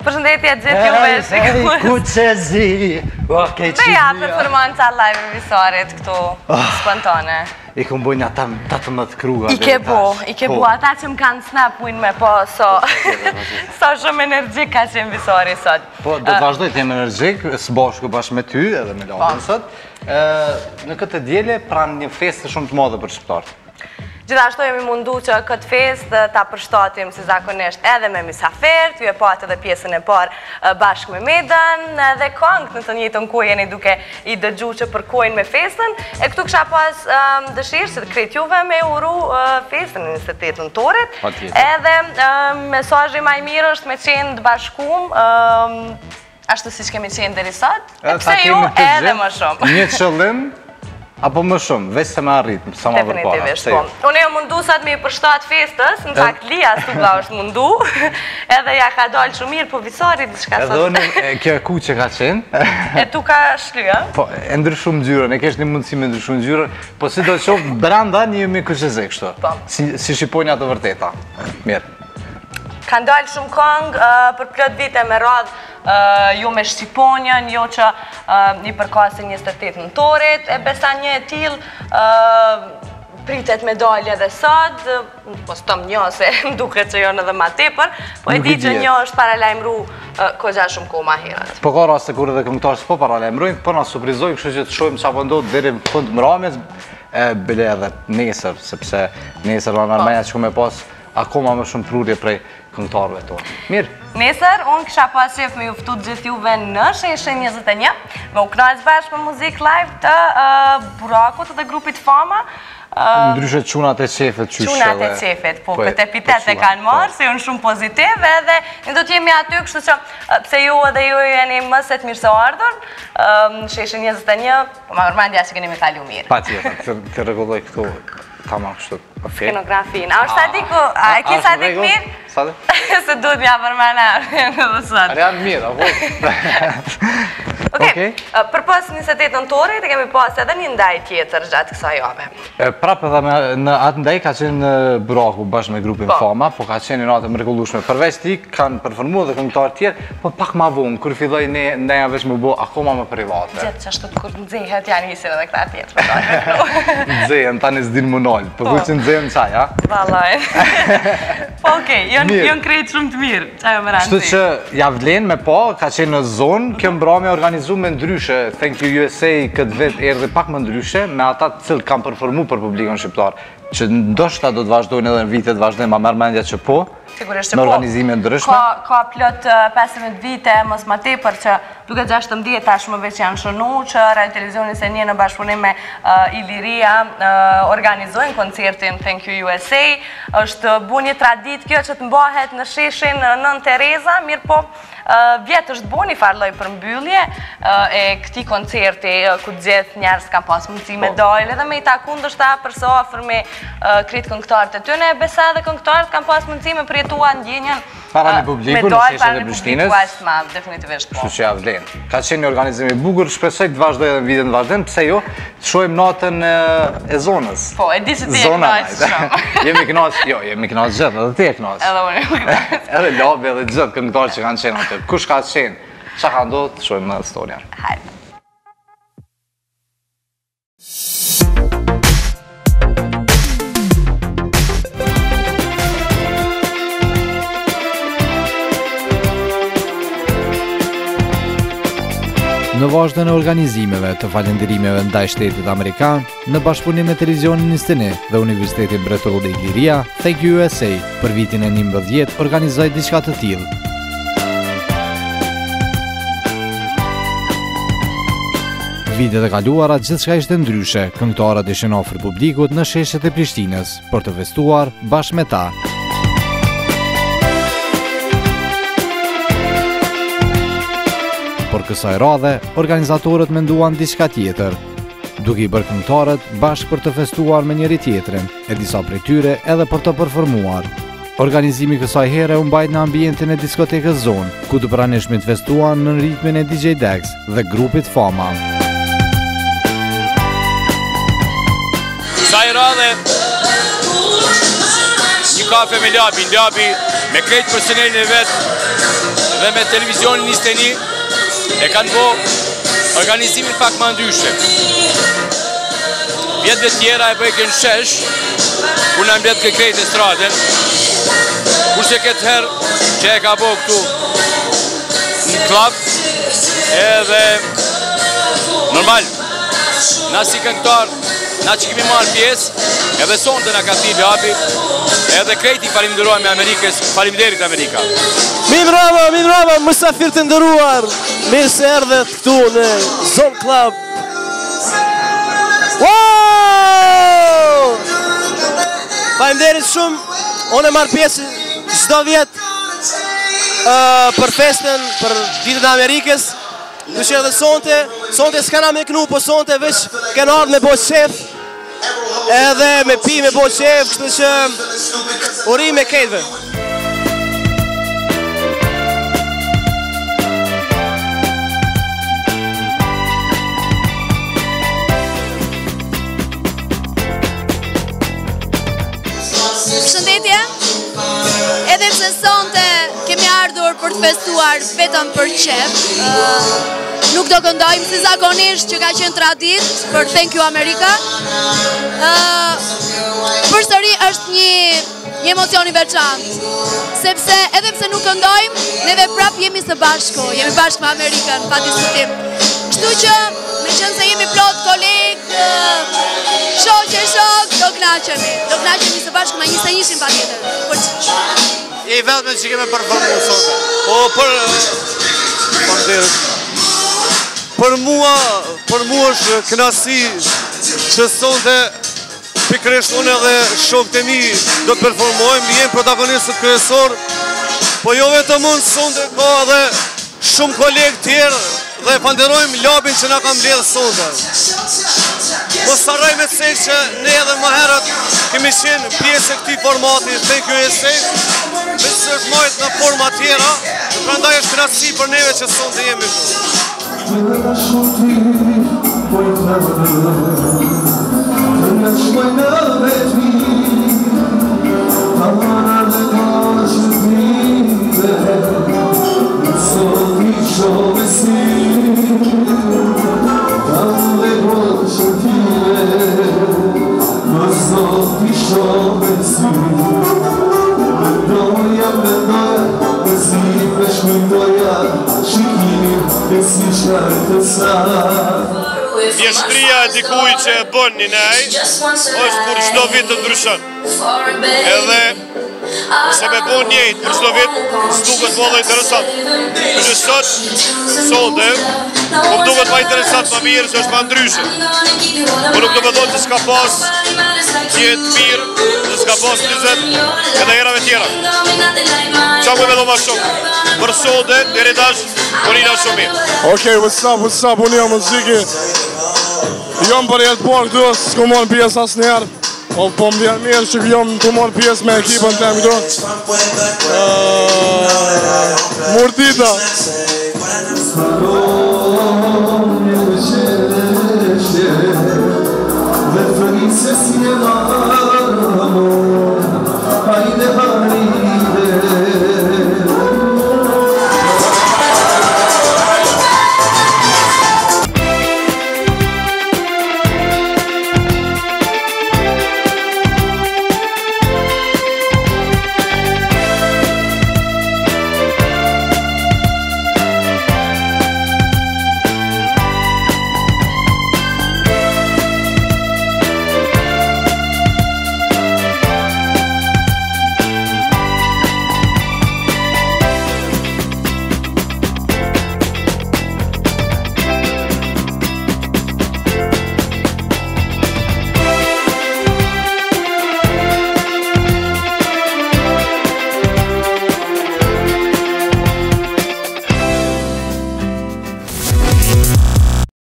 Përshëndetje gjithë juve, Ej, ku që zi? Beja performanca live e visarit këtu, spontane. I këmë bujnë ata 18 kruga. I ke bu, ata që më kanë snap mujnë me po, sa shumë energjik ka qenë visari sot. Po, do të vazhdoj të jem energjik, së bashku bashkë me ty edhe me Ladën sot. Në këtë djele pranë një festë shumë të madhe për shqiptarët. Gjithashtu jemi mundu që këtë fest ta përshtatim si zakonisht edhe me misafert, ju e patë edhe pjesën e parë bashkë me Medan, edhe këngë në të njëjtën kohë jeni duke i dëgju që përkojnë me festën. E këtu kësha pas dëshirë që të krejt juve me uru festën në 28 nëntorit. Edhe mesazhi më i mirë është me qenë të bashkum, ashtu si që kemi qenë deri sot, e pse ju edhe më shumë. Një qëllim, apo më shumë, veç se me arritëm, sa ma përpara. Definitivisht, po. Unë e mundu sot me i përshtat festës, në fakt Lia Stubla është mundu, edhe ja ka dalë shumë mirë, po visari diçka sot. Edhe unë, kjo e ku që ka qenë. E tu ka shlyë? Po, e ndryshu gjyrën, e kesh një mundësi me ndryshu gjyrën, po si do të qofë, branda një jemi këshëze kështu. Si shqiponja të vërteta. Mirë. Kanë dalë shumë këngë për plot vite me radhë, ju me Shqiponjën, jo që një përkasin 28 nëntorit, e besa një e tilë pritet medalje dhe sot, po s'tom një se duke që jonë edhe ma tepër, po e di që një është paralajmëru kogja shumë ko ma herët. Po ka raste kur edhe këngëtarës po paralajmërujnë, po na surprizojnë, kështu që të shojmë qa pëndot deri në fund mramjes, bile edhe nesër, sepse nesër në Armenja që me pas akoma më shumë prurje prej këngëtarëve tonë. Mirë. Nesër, unë kisha pas qef me juftu gjithë juve në Sheshe 21, me u knajtë bashkë me muzik live të Burakut dhe grupit Fama. Ndryshe qunat e qefet qyshe. Qunat e qefet, po, këtë epitet e kanë marë, se unë shumë pozitiv, edhe në do t'jemi aty, kështu që pse ju edhe ju jeni mëset mirë se ardhur, Sheshe 21, po ma mërmandja që keni me kalu mirë. Pa tjetër, të regulloj këtu, tama kështu. Skenografin. A është sadiku? A e ki sadik mirë? Sadik? Se duhet mja përmana në dhe sot. Arë janë mirë, apo? Okej, për pas 28 nëntorit, e kemi pas edhe një ndaj tjetër gjatë kësa jave. Prapë edhe në atë ndaj ka qenë në Buraku bashkë me grupin Fama, po ka qenë një natë mrekullueshme. Përveç ti kanë performuar dhe këngëtarë tjerë, po pak ma vonë, kur filloj ndaja veç më bo akoma më private. Gjithë që ashtu të kur nëzëhet janë hisin edhe këta tjetër. Nëzëhen, ta në zdinë më nalë, po ku që nëzëhen qaj, a? Valojnë. Po okej, jonë krejtë shumë të mirë, qaj o më rëndësi. Kështu që javlen me po, ka qenë në zonë, kjo mbrëmje organizu me ndryshe, Thank You USA këtë vetë erdhe pak më ndryshe, me ata të cilë kam performu për publikën shqiptar, që ndoshta do të vazhdojnë edhe në vitet vazhdojnë, ma mërë mendja që po, në organizime ndryshme. Ka plot 15 vite, mos ma tepër që duke 16 tashmë veç janë shënu, që Radio Televizionin se një në bashkëpunim me Iliria organizojnë koncertin Thank You USA. është bu një tradit kjo që të mbahet në Sheshin Nën Tereza, mirë po vjetë është bu një farloj për mbyllje e këti koncerti ku gjithë njerës kam pas mundësi me dojlë edhe me i takun dështë ta përso ofër me kritë këngëtarët e tyne, besa dhe këngëtarët kam pas mundësi me përjetua ndjenjen para në publiku në Sheshe dhe Prishtinës. Definitivisht po. Kështu që javlen. Ka qenë një organizimi bukur, shpresoj të vazhdoj edhe në vitin të vazhdojnë, pse jo, të shojmë natën e zonës. Po, e di se ti e knaqë shumë. Jemi knaqë, jo, jemi knaqë gjithë, edhe ti e knaqë. Edhe unë e knaqë. Edhe labi edhe gjithë këngëtarë që kanë qenë atë. Kush ka qenë? Qa ka ndodhë, të shojmë në historia. Hajde. Në vazhdën e organizimeve të falënderimeve ndaj shtetit Amerikan, në bashkëpunim me Televizionin 21 dhe Universitetin Mbretëror i Iliria, Thank You USA për vitin e 19 organizoi diçka të tillë. Vitet e kaluara gjithçka ishte ndryshe, këngëtarët ishin afër publikut në sheshet e Prishtinës për të festuar bashkë me ta. Por kësaj radhe, organizatorët menduan diçka tjetër, duke i bërë këngëtarët bashkë për të festuar me njëri tjetrin, e disa prej tyre edhe për të performuar. Organizimi kësaj here u mbajt në ambientin e diskotekës Zonë, ku të pranishmit festuan në ritmin e DJ Dex dhe grupit Fama. Kësaj radhe, një kafe me Labi me krejt personelin e vetë dhe me televizionin Nisteni e kanë bo organizimin pak ma ndryshe. Vjetëve tjera e bëjken shesh, kur në mbjet ke krejt e straden, kurse këtë herë që e ka bo këtu në klub, edhe normal, na si këngëtar, na që kemi marrë pjesë, edhe sonte na ka ti Labi, edhe krejti falimderojmë Amerikës, faleminderit Amerika. Mi mbrava, mësafir të ndëruar, mirë se erdhet këtu në Zone Club. Wow! Faleminderit shumë, unë e marrë pjesë çdo vjet për festën, për ditën e Amerikës. Dushë edhe sonte s'kana me knu, po sonte veç kanë ardhur me bo qef, edhe me pi me bo qef, kështu që urim me ketëve. Shëndetje, edhe pse sonte kemi ardhur për të festuar vetëm për qef, nuk do këndojmë si zakonisht që ka qenë tradit për Thank You America. Përsëri është një emocion i veçantë, sepse edhe pse nuk këndojmë, neve prap jemi së bashku, jemi bashkë me Amerikën, pa diskutim. Kështu që, me qenë se jemi plot kolegë, shok, do knaqemi së bashku me 21 pa tjetër. Je i vetme që keme performu sonte. Për mua është kënaqësi që sonte pikërisht unë edhe shokët e mi do të performojmë, jemi protagonistët kryesor, po jo vetëm unë sonte, ka edhe shumë kolegë tjerë dhe falenderojmë Labin që na ka mbledhur sonte. Po saroj me të thënë që ne edhe më herët kemi qenë pjesë e këtij formati Thank You USA, veç se është marrë në forma tjera, prandaj është kënaqësi për neve që sonte jemi këtu. Vjeshtria e dikuj që e bën një nej, është kur çdo vit të ndryshon. Edhe se me bën njëjtë për çdo vit, s'duket më interesant. Që sonte, po duket më interesant më mirë se është më ndryshe. Po nuk do të thotë se s'ka pas një të mirë, se s'ka pas 20 edhe herave tjera. Qa me do më shumë? Për sonte, deri tash, Polina shumë mirë. Okay, what's up, unë jam muziki. Jam për jetë parë këtu, s'ku mon pjesë asë njerë. Po më vjen mirë që jam të mon pjesë me ekipën të këtu. Murdita,